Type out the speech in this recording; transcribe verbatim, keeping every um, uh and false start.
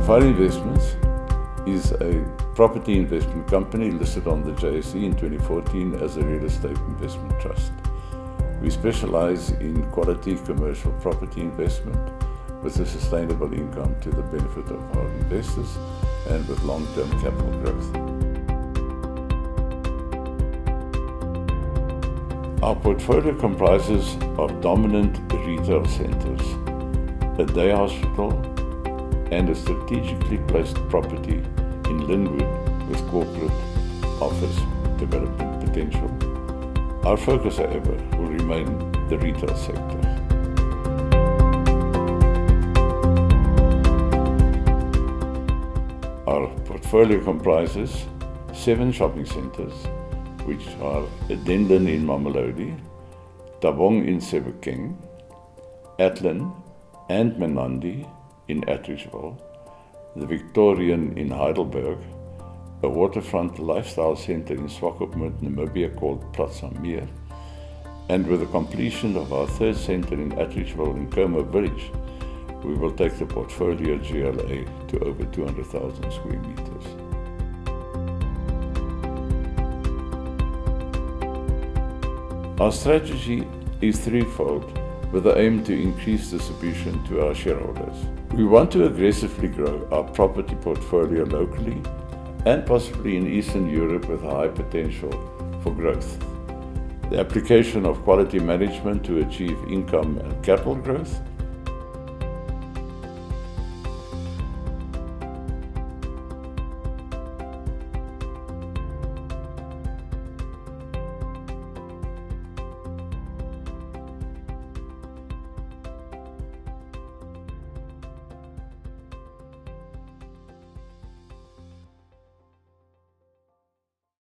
Safari Investments is a property investment company listed on the J S E in twenty fourteen as a real estate investment trust. We specialize in quality commercial property investment with a sustainable income to the benefit of our investors and with long-term capital growth. Our portfolio comprises of dominant retail centers, a day hospital, and a strategically placed property in Linwood with corporate office development potential. Our focus, however, will remain the retail sector. Our portfolio comprises seven shopping centers, which are Denton in Mamelodi, Tabong in Sebokeng, Athlone and Menandi in Atteridgeville, the Victorian in Heidelberg, a waterfront lifestyle center in Swakopmund, Namibia called Platz am Meer, and with the completion of our third center in Atteridgeville in Como Village, we will take the portfolio G L A to over two hundred thousand square meters. Our strategy is threefold, with the aim to increase distribution to our shareholders. We want to aggressively grow our property portfolio locally and possibly in Eastern Europe with high potential for growth. The application of quality management to achieve income and capital growth,